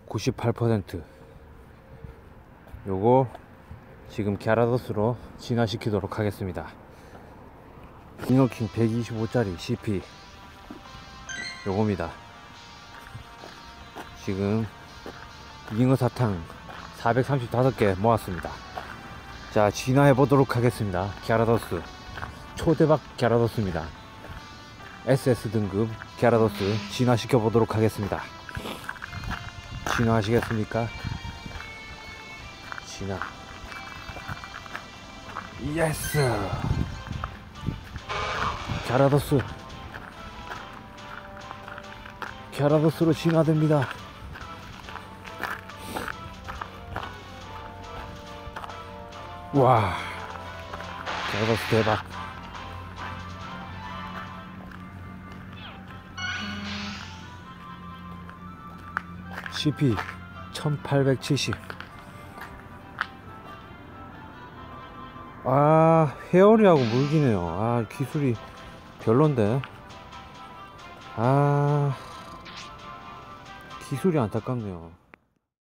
98%. 요거 지금 갸라도스로 진화시키도록 하겠습니다. 이너킹 125짜리 CP 요겁니다. 지금 잉어 사탕 435개 모았습니다. 자, 진화해 보도록 하겠습니다. 갸라도스 초대박 갸라도스입니다. SS 등급 갸라도스 진화시켜 보도록 하겠습니다. 진화하시겠습니까? 진화. 예스. 갸라도스로 진화됩니다. 와, 갸라도스 대박. CP 1870. 아, 회오리하고 물기네요. 아, 기술이 별론데. 아, 기술이 안타깝네요.